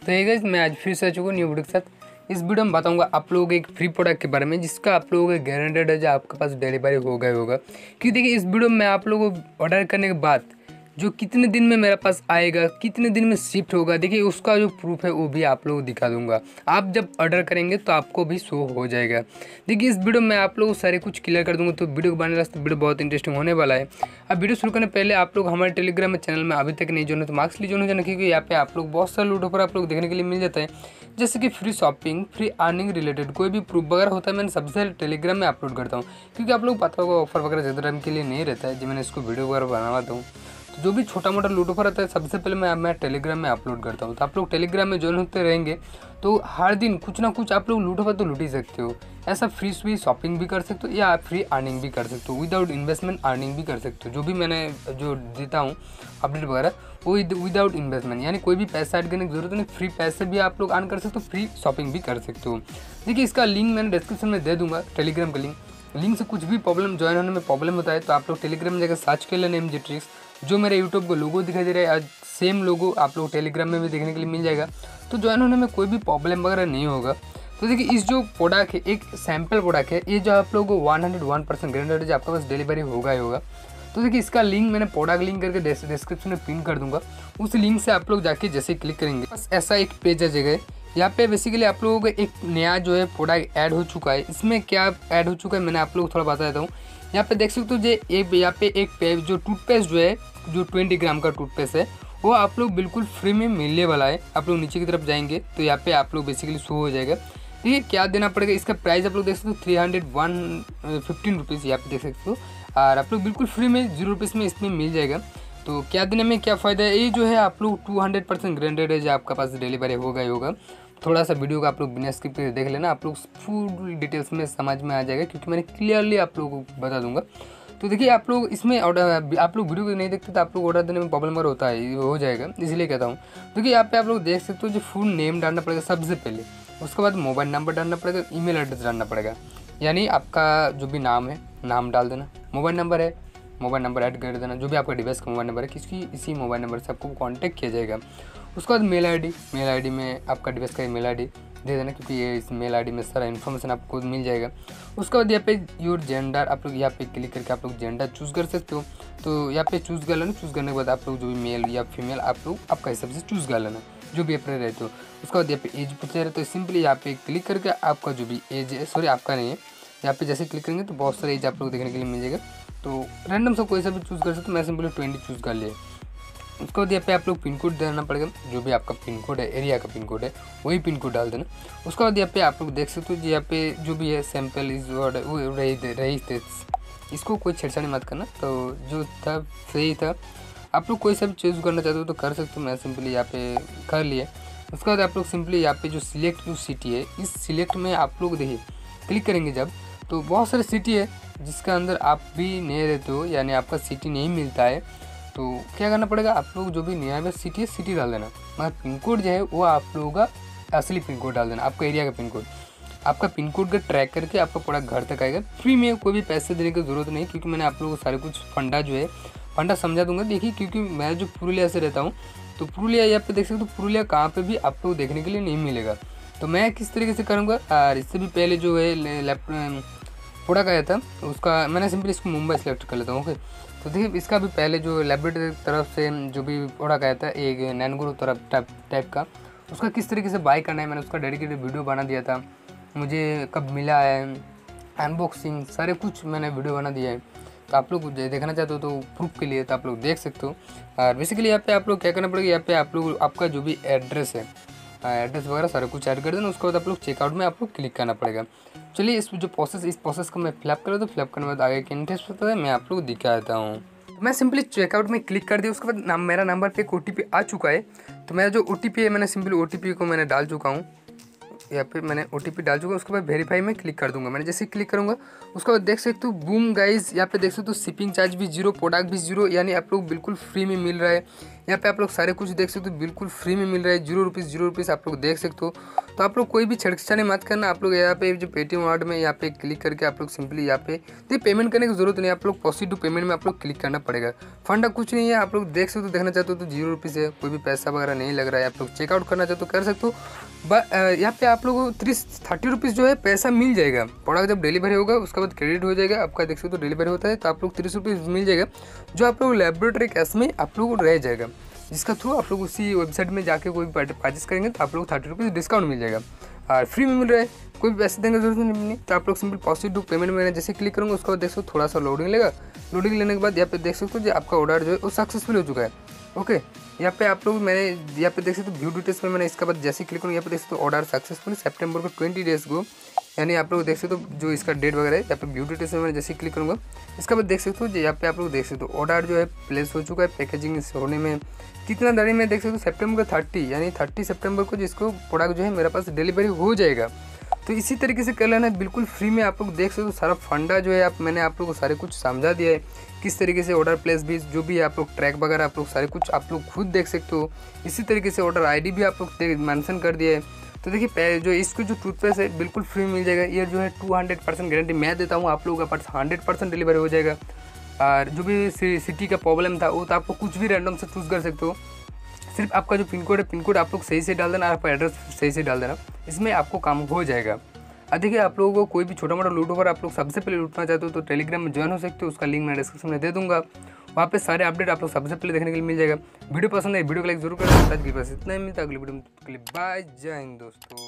तो ये गाइस मैं आज फिर से आ चुका हूँ न्यू वीडियो के साथ। इस वीडियो में बताऊंगा आप लोगों को एक फ्री प्रोडक्ट के बारे में जिसका आप लोगों को गारंटेड है जो आपके पास डिलीवरी होगा क्योंकि देखिए इस वीडियो में मैं आप लोगों को ऑर्डर करने के बाद जो कितने दिन में मेरे पास आएगा, कितने दिन में शिफ्ट होगा, देखिए उसका जो प्रूफ है वो भी आप लोगों को दिखा दूंगा। आप जब ऑर्डर करेंगे तो आपको भी शो हो जाएगा। देखिए इस वीडियो में आप लोगों को सारे कुछ क्लियर कर दूंगा, तो वीडियो को बनाने वास्ते वीडियो बहुत इंटरेस्टिंग होने वाला है। अब वीडियो शुरू करने पहले आप लोग हमारे टेलीग्राम में चैनल में अभी तक नहीं जुड़े तो मार्क्स ली जुड़े जाना, क्योंकि यहाँ पे आप लोग बहुत सारे लूट ऑफर आप लोग देखने के लिए मिल जाता है, जैसे कि free shopping, free earning related कोई भी प्रूफ वगैरह होता है मैंने सबसे पहले टेलीग्राम में अपलोड करता हूँ, क्योंकि आप लोग पता होगा ऑफर वगैरह ज़्यादा टाइम के लिए नहीं रहता है। जब मैंने इसको वीडियो वगैरह बनाता हूँ तो जो भी छोटा मोटा लूट ऑफर आता है सबसे पहले मैं टेलीग्राम में अपलोड करता हूँ। तो आप लोग टेलीग्राम में ज्वाइन होते रहेंगे तो हर दिन कुछ ना कुछ आप लोग लूट ऑफर तो लूट ही सकते हो। ऐसा फ्री शॉपिंग भी कर सकते हो या फ्री अर्निंग भी कर सकते हो, विदाउट इन्वेस्टमेंट अर्निंग भी कर सकते हो। जो भी मैंने जो देता हूँ अपडेट वगैरह वो विदाउट इन्वेस्टमेंट, यानी कोई भी पैसा ऐड करने की जरूरत नहीं, फ्री पैसे भी आप लोग अर्न कर सकते हो, फ्री शॉपिंग भी कर सकते हो। देखिए इसका लिंक मैंने डिस्क्रिप्शन में दे दूंगा, टेलीग्राम का लिंक से कुछ भी प्रॉब्लम ज्वाइन होने में प्रॉब्लम होता है तो आप लोग टेलीग्राम में जाकर सर्च कर लेना MG ट्रिक्स। जो मेरे यूट्यूब को लोगो दिखाई दे रहा है आज सेम लोगो आप लोग टेलीग्राम में भी देखने के लिए मिल जाएगा, तो ज्वाइन होने में कोई भी प्रॉब्लम वगैरह नहीं होगा। तो देखिए इस जो प्रोडक्ट है एक सैम्पल प्रोडक्ट है, ये जो आप लोगों को 101% गारंटेड है आपके पास डिलीवरी होगा ही होगा। तो देखिए इसका लिंक मैंने प्रोडक्ट लिंक करके डिस्क्रिप्शन में पिन कर दूंगा, उस लिंक से आप लोग जाके जैसे क्लिक करेंगे बस ऐसा एक पेज आ जाएगा। यहाँ पे बेसिकली आप लोगों को एक नया जो है प्रोडक्ट ऐड हो चुका है। इसमें क्या ऐड हो चुका है मैंने आप लोगों को थोड़ा बता देता हूँ। यहाँ पे देख सकते हो जो यहाँ पे एक जो टूथपेस्ट जो है जो 20 ग्राम का टूथपेस्ट है वो आप लोग बिल्कुल फ्री में मिलने वाला है। आप लोग नीचे की तरफ जाएंगे तो यहाँ पे आप लोग बेसिकली शो हो जाएगा। ठीक है, क्या देना पड़ेगा, इसका प्राइस आप लोग देख सकते हो 315 रुपीज़ यहाँ पे देख सकते हो, और आप लोग बिल्कुल फ्री में 0 रुपीज़ में इसमें मिल जाएगा। तो क्या देने में क्या फ़ायदा है, ये जो है आप लोग 200% गारंटेड है जो आपका पास डिलीवरी होगा ही होगा। थोड़ा सा वीडियो का आप लोग बिना स्किप करके देख लेना, आप लोग फुल डिटेल्स में समझ में आ जाएगा, क्योंकि मैंने क्लियरली आप लोगों को बता दूंगा। तो देखिए आप लोग इसमें ऑर्डर आप लोग वीडियो को नहीं देखते तो आप लोग ऑर्डर देने में प्रॉब्लम होता है, हो जाएगा इसलिए कहता हूँ। देखिए यहाँ पे आप लोग देख सकते हो जो फुल नेम डालना पड़ेगा सबसे पहले, उसके बाद मोबाइल नंबर डालना पड़ेगा, ईमेल एड्रेस डालना पड़ेगा, यानी आपका जो भी नाम है नाम डाल देना, मोबाइल नंबर है मोबाइल नंबर ऐड कर देना, जो भी आपका डिवाइस का मोबाइल नंबर है किसकी इसी मोबाइल नंबर से आपको कांटेक्ट किया जाएगा। उसके बाद मेल आईडी में आपका डिवाइस का मेल आईडी दे देना, क्योंकि ये इस मेल आईडी में सारा इन्फॉर्मेशन आपको मिल जाएगा। उसके बाद यहाँ पे योर जेंडर आप लोग यहाँ पे क्लिक करके आप लोग जेंडर चूज़ कर सकते हो। तो यहाँ पे चूज़ कर लेना, चूज़ करने के बाद आप लोग जो भी मेल या फीमेल आप लोग आपका हिसाब से चूज़ कर लेना जो भी अपने रहते हो। उसके बाद यहाँ पे एज पूछा रहे तो सिंपली यहाँ पे क्लिक करके आपका जो भी एज है, सॉरी आपका नहीं है, यहाँ पे जैसे क्लिक करेंगे तो बहुत सारे एज आप लोग देखने के लिए मिल जाएगा। तो रैंडम से कोई सा भी चूज़ कर सकते हो, मैं सिंपली 20 चूज़ कर लिया। उसके बाद यहाँ पे आप लोग पिन कोड देना पड़ेगा, जो भी आपका पिन कोड है एरिया का पिन कोड है वही पिन कोड डाल देना। उसके बाद यहाँ पे आप लोग देख सकते हो यहाँ पे जो भी है सैम्पल इस वर्ड वो रही थे, इसको कोई छेड़छाड़ी मत करना। तो जो था सही था, आप लोग कोई सा भी चूज़ करना चाहते हो तो कर सकते हो, मैं सिंपली यहाँ पे कर लिया। उसके बाद आप लोग सिंपली यहाँ पे जो सिलेक्ट जो सिटी है इस सिलेक्ट में आप लोग देखिए क्लिक करेंगे जब, तो बहुत सारे सिटी है जिसका अंदर आप भी नहीं रहते हो, यानी आपका सिटी नहीं मिलता है। तो क्या करना पड़ेगा, आप लोग जो भी नियर सिटी है सिटी डाल देना, मगर पिन कोड जो है वो आप लोगों का असली पिन कोड डाल देना, आपका एरिया का पिन कोड। आपका पिन कोड का ट्रैक करके आपका प्रोडक्ट घर तक आएगा फ्री में, कोई भी पैसे देने की ज़रूरत नहीं, क्योंकि मैंने आप लोगों को सारे कुछ फंडा जो है फंडा समझा दूंगा। देखिए क्योंकि मैं जो पुरुलिया से रहता हूँ तो पुरुलिया यहाँ पे देख सकते हो, पुरुलिया कहाँ पर भी आप लोग देखने के लिए नहीं मिलेगा। तो मैं किस तरीके से करूँगा, और इससे भी पहले जो है प्रोडक्ट आया था उसका मैंने सिंपली इसको मुंबई सेलेक्ट कर लेता हूँ। ओके, तो देखिए इसका भी पहले जो लेबोरेटरी तरफ से जो भी प्रोडक्ट आया था एक नैनगुरु तरफ टाइप का, उसका किस तरीके से बाय करना है मैंने उसका डेडिकेटेड वीडियो बना दिया था, मुझे कब मिला है, अनबॉक्सिंग सारे कुछ मैंने वीडियो बना दिया है। तो आप लोग देखना चाहते हो तो प्रूफ के लिए तो आप लोग देख सकते हो। और बेसिकली यहाँ पे आप लोग क्या करना पड़ेगा, यहाँ पे आप लोग आपका जो भी एड्रेस है एड्रेस वगैरह सारा कुछ ऐड कर देना। उसके बाद आप लोग चेकआउट में आप लोग क्लिक करना पड़ेगा। चलिए इस प्रोसेस को मैं फिलअप करूँ तो फिलअप करने के बाद आगे के इंटरेस्ट होता है मैं आप लोग दिखा देता हूँ। मैं सिंपली चेकआउट में क्लिक कर दिया, उसके बाद मेरा नंबर पे एक OTP आ चुका है। तो मेरा जो OTP है मैंने सिंपली OTP को मैंने डाल चुका हूँ, यहाँ पे मैंने OTP डाल चुका हूँ। उसके बाद वेरीफाई में क्लिक कर दूंगा। मैंने जैसे क्लिक करूँगा उसके बाद देख सकते हो बूम गाइज, यहाँ पे देख सकते हो शिपिंग चार्ज भी 0, प्रोडक्ट भी 0, यानी आप लोग बिल्कुल फ्री में मिल रहा है। यहाँ पे आप लोग सारे कुछ देख सकते हो, बिल्कुल फ्री में मिल रहा है, 0 रुपीज़ आप लोग देख सकते हो। तो आप लोग कोई भी छेड़छाड़ी मत करना। आप लोग यहाँ पे जो पेटीएम वॉलेट में यहाँ पे क्लिक करके आप लोग सिंपली यहाँ पे पेमेंट करने की जरूरत नहीं है, आप लोग प्रोसीड टू पेमेंट में आप लोग क्लिक करना पड़ेगा। फंडा कुछ नहीं है, आप लोग देख सकते हो, देखना चाहते हो तो 0 रुपीज़ है, कोई भी पैसा वगैरह नहीं लग रहा है। आप लोग चेकआउट करना चाहते हो कर सकते हो। यहाँ पे आप लोगों को 30 रुपीज़ जो है पैसा मिल जाएगा। प्रोडक्ट जब डिलीवरी होगा उसके बाद क्रेडिट हो जाएगा आपका, देख सकते हो डिलीवरी होता है तो आप लोग 30 रुपीज़ मिल जाएगा, जो आप लोग लेबोरेटरी कैश में आप लोग को रह जाएगा, जिसका थ्रू आप लोग उसी वेबसाइट में जाके कोई परचेस करेंगे तो आप लोग 30 रुपीज़ डिस्काउंट मिल जाएगा और फ्री में मिल रहा है, कोई भी पैसे देने की जरूरत नहीं। तो आप लोग सिंपल प्रोसीड टू पेमेंट में जैसे क्लिक करूँगा उसके बाद देख सकते हो थोड़ा सा लोडिंग लेगा। लोडिंग लेने के बाद यहाँ पे देख सकते हो जो आपका ऑर्डर जो है वो सक्सेसफुल हो चुका है। ओके, यहाँ पे आप लोग मैंने यहाँ पे देख सकते हो व्यू डिटेल्स में मैंने इसके बाद जैसे क्लिक करूँ यहाँ पे देख सकते हो ऑर्डर सक्सेसफुल सितंबर को 20 डेज को, यानी आप लोग देख सकते हो जो इसका डेट वगैरह है। यहाँ पे व्यू डिटेल्स में मैंने जैसे क्लिक करूँगा इसके बाद देख सकते हो यहाँ पे आप लोग देख सकते हो ऑर्डर जो है प्लेस हो चुका है। पैकेजिंग होने में कितना देरी में देख सकते हो सितंबर का 30 यानी 30 सितंबर को जिसको प्रोडक्ट जो है मेरे पास डिलीवरी हो जाएगा। तो इसी तरीके से कर लेना है, बिल्कुल फ्री में आप लोग देख सकते हो। सारा फंडा जो है मैंने आप लोगों को सारे कुछ समझा दिया है, किस तरीके से ऑर्डर प्लेस भी जो भी आप लोग ट्रैक वगैरह आप लोग सारे कुछ आप लोग खुद देख सकते हो। इसी तरीके से ऑर्डर आईडी भी आप लोग मेंशन कर दिया है। तो देखिए जो इसको जो टूथपेस्ट है बिल्कुल फ्री मिल जाएगा। ये जो है 200% गारंटी मैं देता हूँ आप लोगों का पास 100% डिलीवरी हो जाएगा। और जो भी सिटी का प्रॉब्लम था वो तो आपको कुछ भी रैंडम से चूज़ कर सकते हो। सिर्फ आपका जो पिन कोड है पिन कोड आप लोग सही से डाल देना, आपका एड्रेस सही से डाल देना, इसमें आपको काम हो जाएगा। देखिए आप लोगों को कोई भी छोटा मोटा लूट ओवर आप लोग सबसे पहले लूटना चाहते हो तो टेलीग्राम में ज्वाइन हो सकते हो, उसका लिंक मैं डिस्क्रिप्शन में दे दूंगा। वहाँ पे सारे अपडेट आप लोग सबसे पहले देखने के लिए मिल जाएगा। वीडियो पसंद है वीडियो को लाइक जरूर करें। आज के लिए बस इतना ही, मिलता है अगली वीडियो में। बाय, जय हिंद दोस्तों।